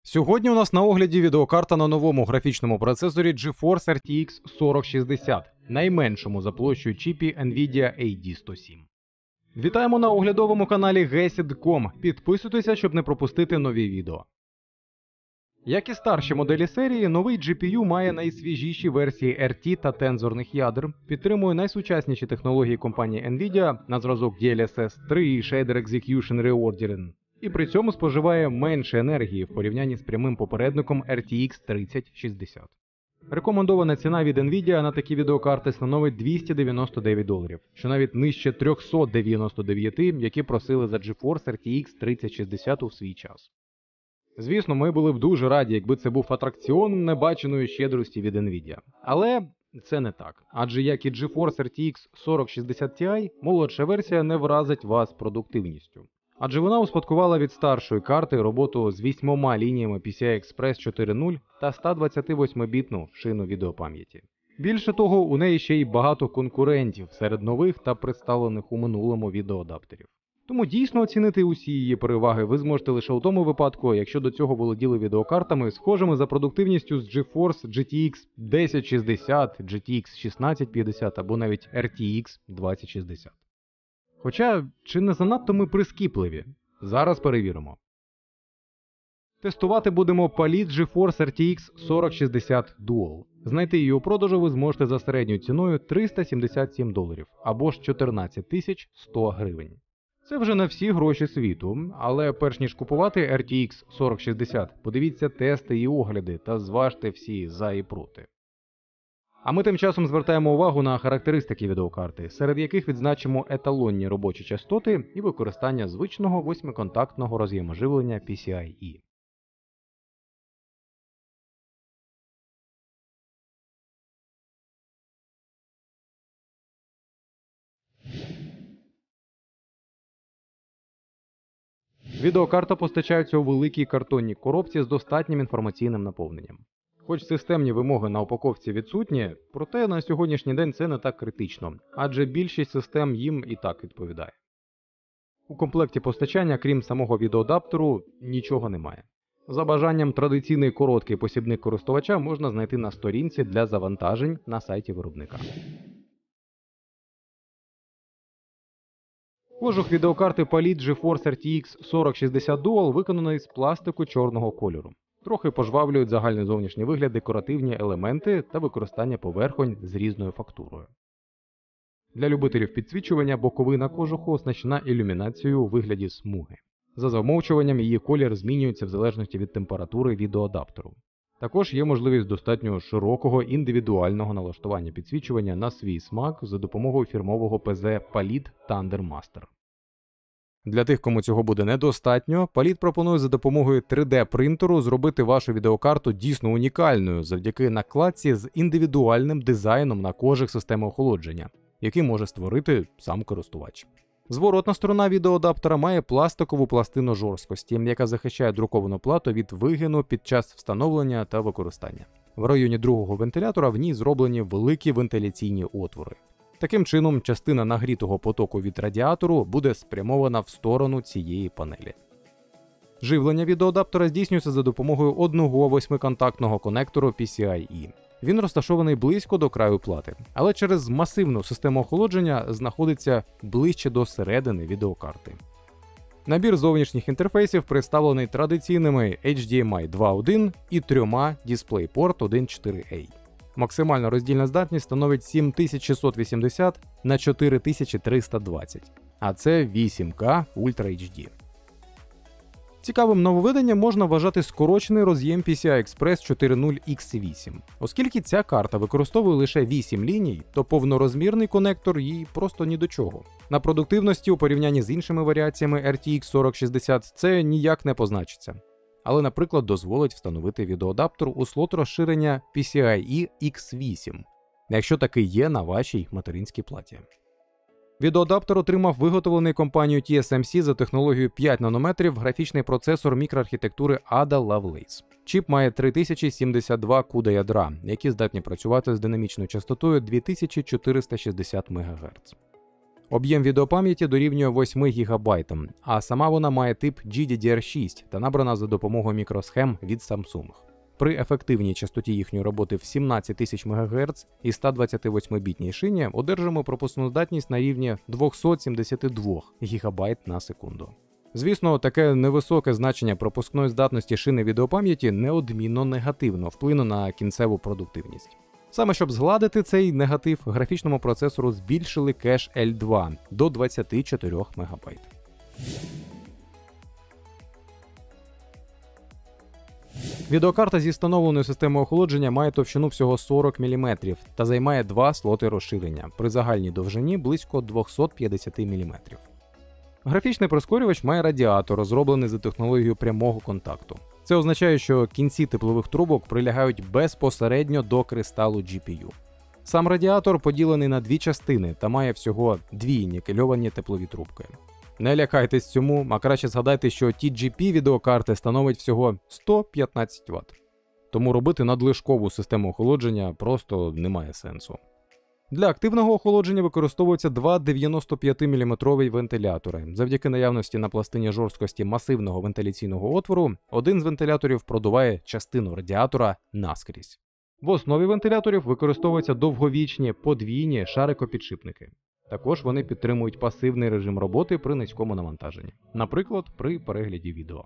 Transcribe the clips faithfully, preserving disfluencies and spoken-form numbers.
Сьогодні у нас на огляді відеокарта на новому графічному процесорі GeForce ар ті ікс сорок шістдесят, найменшому за площею чіпі NVIDIA ей ді сто сім. Вітаємо на оглядовому каналі гесід крапка ком. Підписуйтеся, щоб не пропустити нові відео. Як і старші моделі серії, новий джі пі ю має найсвіжіші версії ар ті та тензорних ядер, підтримує найсучасніші технології компанії NVIDIA на зразок ді ел ес ес три і Shader Execution Reordering, і при цьому споживає менше енергії в порівнянні з прямим попередником ар ті ікс тридцять шістдесят. Рекомендована ціна від NVIDIA на такі відеокарти становить двісті дев'яносто дев'ять доларів, що навіть нижче триста дев'яносто дев'ять, які просили за GeForce ар ті ікс тридцять шістдесят у свій час. Звісно, ми були б дуже раді, якби це був атракціон небаченої щедрості від NVIDIA. Але це не так. Адже як і GeForce ар ті ікс сорок шістдесят Ti, молодша версія не вразить вас продуктивністю. Адже вона успадкувала від старшої карти роботу з вісьмома лініями пі сі ай Express чотири нуль та сто двадцять вісім бітну шину відеопам'яті. Більше того, у неї ще й багато конкурентів серед нових та представлених у минулому відеоадаптерів. Тому дійсно оцінити усі її переваги ви зможете лише у тому випадку, якщо до цього володіли відеокартами, схожими за продуктивністю з GeForce джі ті ікс десять шістдесят, джі ті ікс шістнадцять п'ятдесят або навіть ар ті ікс двадцять шістдесят. Хоча, чи не занадто ми прискіпливі? Зараз перевіримо. Тестувати будемо паліт GeForce ар ті ікс сорок шістдесят Dual. Знайти її у продажу ви зможете за середньою ціною триста сімдесят сім доларів, або ж чотирнадцять тисяч сто гривень. Це вже на всі гроші світу, але перш ніж купувати ар ті ікс сорок шістдесят, подивіться тести і огляди та зважте всі за і проти. А ми тим часом звертаємо увагу на характеристики відеокарти, серед яких відзначимо еталонні робочі частоти і використання звичного восьмиконтактного роз'єму живлення пі сі ай і. Відеокарта постачається у великій картонній коробці з достатнім інформаційним наповненням. Хоч системні вимоги на упаковці відсутні, проте на сьогоднішній день це не так критично, адже більшість систем їм і так відповідає. У комплекті постачання, крім самого відеоадаптеру, нічого немає. За бажанням традиційний короткий посібник користувача можна знайти на сторінці для завантажень на сайті виробника. Кожух відеокарти паліт GeForce ар ті ікс сорок шістдесят Dual виконаний з пластику чорного кольору. Трохи пожвавлюють загальний зовнішній вигляд декоративні елементи та використання поверхонь з різною фактурою. Для любителів підсвічування боковина кожуху оснащена ілюмінацією у вигляді смуги. За замовчуванням її колір змінюється в залежності від температури відеоадаптеру. Також є можливість достатньо широкого індивідуального налаштування підсвічування на свій смак за допомогою фірмового пі зет Palit Thunder Master. Для тих, кому цього буде недостатньо, Palit пропонує за допомогою три де принтеру зробити вашу відеокарту дійсно унікальною завдяки накладці з індивідуальним дизайном на кожух системи охолодження, який може створити сам користувач. Зворотна сторона відеоадаптера має пластикову пластину жорсткості, яка захищає друковану плату від вигину під час встановлення та використання. В районі другого вентилятора в ній зроблені великі вентиляційні отвори. Таким чином, частина нагрітого потоку від радіатору буде спрямована в сторону цієї панелі. Живлення відеоадаптера здійснюється за допомогою одного восьмиконтактного конектору пі сі ай і. Він розташований близько до краю плати, але через масивну систему охолодження знаходиться ближче до середини відеокарти. Набір зовнішніх інтерфейсів представлений традиційними ейч ді ем ай два точка один і трьома DisplayPort один точка чотири ей. Максимальна роздільна здатність становить сім тисяч шістсот вісімдесят на чотири тисячі триста двадцять, а це вісім ка Ultra ейч ді. Цікавим нововведенням можна вважати скорочений роз'єм пі сі ай Express чотири нуль ікс вісім. Оскільки ця карта використовує лише вісім ліній, то повнорозмірний конектор їй просто ні до чого. На продуктивності у порівнянні з іншими варіаціями ар ті ікс сорок шістдесят це ніяк не позначиться. Але, наприклад, дозволить встановити відеоадаптер у слот розширення пі сі ай і ікс вісім, якщо такий є на вашій материнській платі. Відеоадаптер отримав виготовлений компанією ті ес ем сі за технологією п'ять нанометрів графічний процесор мікроархітектури Ada Lovelace. Чіп має три тисячі сімдесят два куда ядра, які здатні працювати з динамічною частотою дві тисячі чотириста шістдесят мегагерц. Об'єм відеопам'яті дорівнює восьми гігабайтам, а сама вона має тип джі ді ді ар шість та набрана за допомогою мікросхем від Samsung. При ефективній частоті їхньої роботи в сімнадцять тисяч мегагерц і сто двадцять восьми бітній шині одержимо пропускну здатність на рівні двісті сімдесят два гігабайт на секунду. Звісно, таке невисоке значення пропускної здатності шини відеопам'яті неодмінно негативно вплине на кінцеву продуктивність. Саме щоб згладити цей негатив, графічному процесору збільшили кеш ел два до двадцять чотири мегабайт. Відеокарта зі встановленою системою охолодження має товщину всього сорок міліметрів та займає два слоти розширення при загальній довжині близько двісті п'ятдесят міліметрів. Графічний прискорювач має радіатор, розроблений за технологією прямого контакту. Це означає, що кінці теплових трубок прилягають безпосередньо до кристалу джі пі ю. Сам радіатор поділений на дві частини та має всього дві нікельовані теплові трубки. Не лякайтесь цьому, а краще згадайте, що ті джі пі відеокарти становить всього сто п'ятнадцять ватт. Тому робити надлишкову систему охолодження просто немає сенсу. Для активного охолодження використовуються два дев'яносто п'ять міліметрові вентилятори. Завдяки наявності на пластині жорсткості масивного вентиляційного отвору, один з вентиляторів продуває частину радіатора наскрізь. В основі вентиляторів використовуються довговічні подвійні шарикопідшипники. Також вони підтримують пасивний режим роботи при низькому навантаженні, наприклад, при перегляді відео.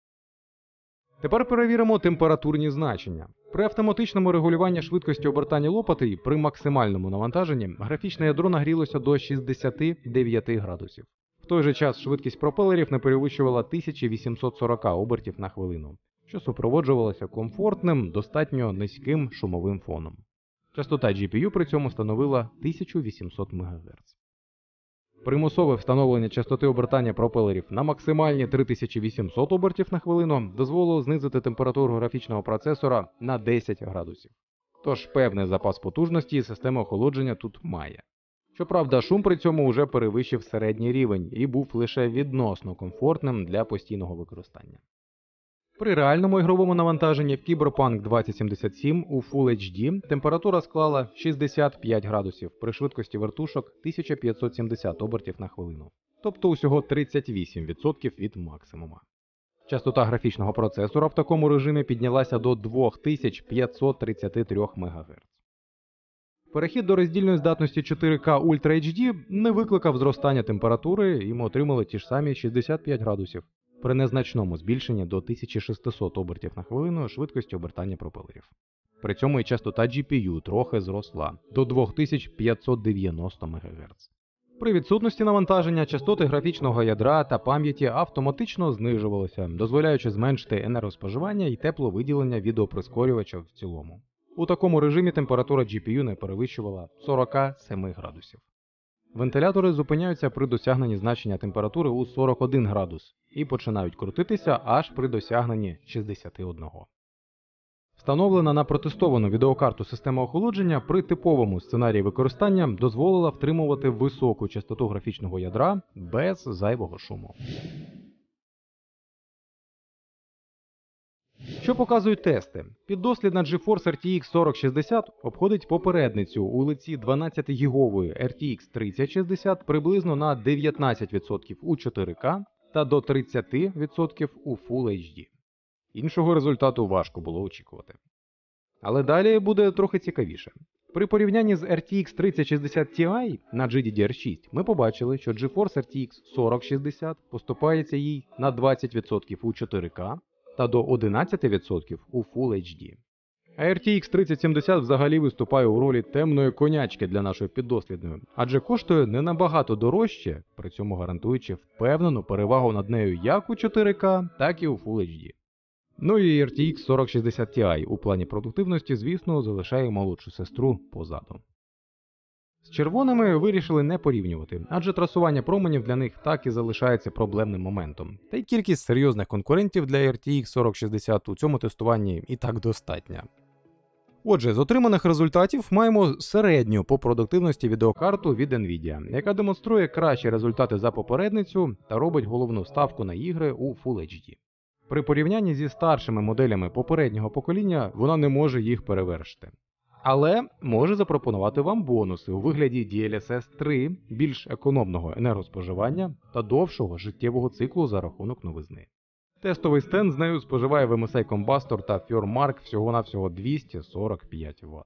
Тепер перевіримо температурні значення. При автоматичному регулюванні швидкості обертання лопати при максимальному навантаженні графічне ядро нагрілося до шістдесят дев'ять градусів. В той же час швидкість пропелерів не перевищувала тисяча вісімсот сорок обертів на хвилину, що супроводжувалося комфортним, достатньо низьким шумовим фоном. Частота джі пі ю при цьому становила тисячу вісімсот мегагерц. Примусове встановлення частоти обертання пропелерів на максимальні три тисячі вісімсот обертів на хвилину дозволило знизити температуру графічного процесора на десять градусів. Тож певний запас потужності система охолодження тут має. Щоправда, шум при цьому вже перевищив середній рівень і був лише відносно комфортним для постійного використання. При реальному ігровому навантаженні в Cyberpunk двадцять сімдесят сім у Full ейч ді температура склала шістдесят п'ять градусів при швидкості вертушок тисяча п'ятсот сімдесят обертів на хвилину, тобто усього тридцять вісім відсотків від максимума. Частота графічного процесора в такому режимі піднялася до дві тисячі п'ятсот тридцять три мегагерц. Перехід до роздільної здатності чотири ка Ultra ейч ді не викликав зростання температури, і ми отримали ті ж самі шістдесят п'ять градусів. При незначному збільшенні до тисяча шістсот обертів на хвилину швидкості обертання пропелерів. При цьому і частота джі пі ю трохи зросла до дві тисячі п'ятсот дев'яносто мегагерц. При відсутності навантаження частоти графічного ядра та пам'яті автоматично знижувалися, дозволяючи зменшити енергоспоживання і тепловиділення відеоприскорювача в цілому. У такому режимі температура джі пі ю не перевищувала сорок сім градусів. Вентилятори зупиняються при досягненні значення температури у сорок один градус і починають крутитися аж при досягненні шістдесят один. Встановлена на протестовану відеокарту система охолодження при типовому сценарії використання дозволила втримувати високу частоту графічного ядра без зайвого шуму. Що показують тести? Піддослідна GeForce ар ті ікс сорок шістдесят обходить попередницю у лиці дванадцятигігової ар ті ікс тридцять шістдесят приблизно на дев'ятнадцять відсотків у чотири ка та до тридцять відсотків у Full ейч ді. Іншого результату важко було очікувати. Але далі буде трохи цікавіше. При порівнянні з ар ті ікс тридцять шістдесят Ti на джі ді ді ар шість ми побачили, що GeForce ар ті ікс сорок шістдесят поступається їй на двадцять відсотків у чотири ка та до одинадцять відсотків у Full ейч ді. А ар ті ікс тридцять сімдесят взагалі виступає у ролі темної конячки для нашої піддослідної, адже коштує не набагато дорожче, при цьому гарантуючи впевнену перевагу над нею як у чотири ка, так і у Full ейч ді. Ну і ар ті ікс сорок шістдесят Ti у плані продуктивності, звісно, залишає молодшу сестру позаду. З червоними вирішили не порівнювати, адже трасування променів для них так і залишається проблемним моментом. Та й кількість серйозних конкурентів для ар ті ікс сорок шістдесят у цьому тестуванні і так достатня. Отже, з отриманих результатів маємо середню по продуктивності відеокарту від Nvidia, яка демонструє кращі результати за попередницю та робить головну ставку на ігри у Full ейч ді. При порівнянні зі старшими моделями попереднього покоління вона не може їх перевершити. Але може запропонувати вам бонуси у вигляді ді ел ес ес три, більш економного енергоспоживання та довшого життєвого циклу за рахунок новизни. Тестовий стенд з нею споживає в ем ес ай Combustor та Furmark всього-навсього двісті сорок п'ять ватт.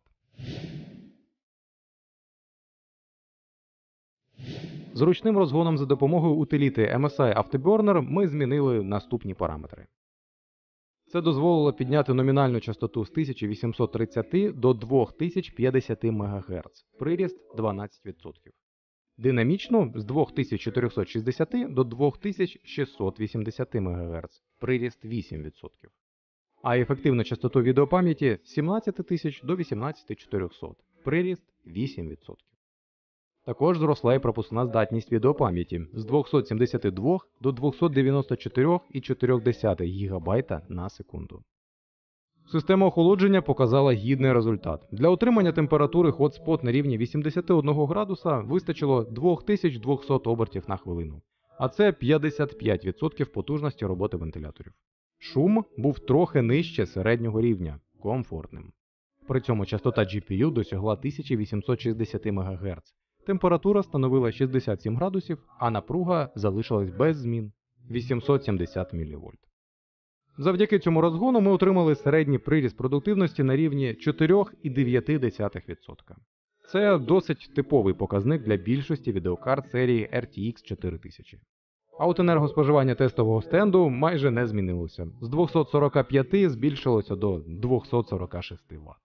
З ручним розгоном за допомогою утиліти ем ес ай Afterburner ми змінили наступні параметри. Це дозволило підняти номінальну частоту з тисяча вісімсот тридцять до двох тисяч п'ятдесят мегагерц, приріст дванадцять відсотків. Динамічну з двох тисяч чотирьохсот шістдесят до двох тисяч шістсот вісімдесят мегагерц, приріст вісім відсотків. А ефективну частоту відеопам'яті з сімнадцять тисяч до вісімнадцять тисяч чотирьохсот, приріст вісім відсотків. Також зросла і пропускна здатність відеопам'яті з двохсот сімдесят два до двохсот дев'яноста чотирьох цілих чотирьох десятих гігабайта на секунду. Система охолодження показала гідний результат. Для отримання температури hotspot на рівні вісімдесят один градуса вистачило дві тисячі двісті обертів на хвилину, а це п'ятдесят п'ять відсотків потужності роботи вентиляторів. Шум був трохи нижче середнього рівня, комфортним. При цьому частота джі пі ю досягла тисяча вісімсот шістдесят мегагерц. Температура становила шістдесят сім градусів, а напруга залишилась без змін – вісімсот сімдесят мілівольт. Завдяки цьому розгону ми отримали середній приріст продуктивності на рівні чотири цілих дев'ять десятих відсотка. Це досить типовий показник для більшості відеокарт серії ар ті ікс чотири тисячі. А от енергоспоживання тестового стенду майже не змінилося. З двохсот сорока п'яти збільшилося до двохсот сорока шести ватт.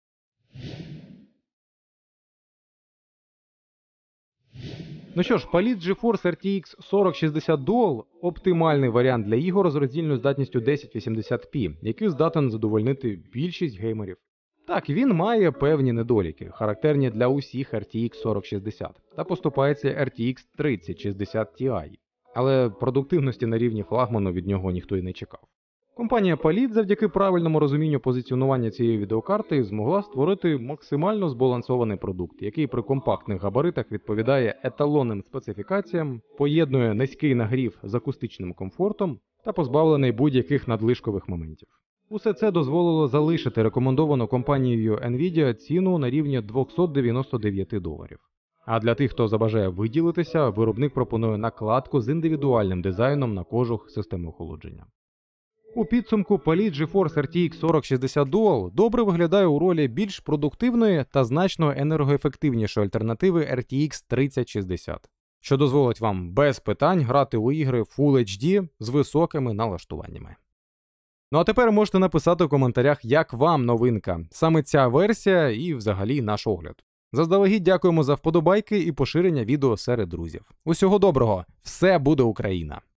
Ну що ж, Palit GeForce ар ті ікс сорок шістдесят Dual – оптимальний варіант для ігор з роздільною здатністю тисяча вісімдесят пі, який здатен задовольнити більшість геймерів. Так, він має певні недоліки, характерні для усіх ар ті ікс сорок шістдесят, та поступається ар ті ікс тридцять шістдесят Ти. Але продуктивності на рівні флагману від нього ніхто й не чекав. Компанія Palit завдяки правильному розумінню позиціонування цієї відеокарти змогла створити максимально збалансований продукт, який при компактних габаритах відповідає еталонним специфікаціям, поєднує низький нагрів з акустичним комфортом та позбавлений будь-яких надлишкових моментів. Усе це дозволило залишити рекомендовану компанією Nvidia ціну на рівні двісті дев'яносто дев'ять доларів. А для тих, хто забажає виділитися, виробник пропонує накладку з індивідуальним дизайном на кожух системи охолодження. У підсумку Palit GeForce ар ті ікс сорок шістдесят Dual добре виглядає у ролі більш продуктивної та значно енергоефективнішої альтернативи ар ті ікс тридцять шістдесят, що дозволить вам без питань грати у ігри Full ейч ді з високими налаштуваннями. Ну а тепер можете написати у коментарях, як вам новинка, саме ця версія і взагалі наш огляд. Заздалегідь дякуємо за вподобайки і поширення відео серед друзів. Усього доброго, все буде Україна!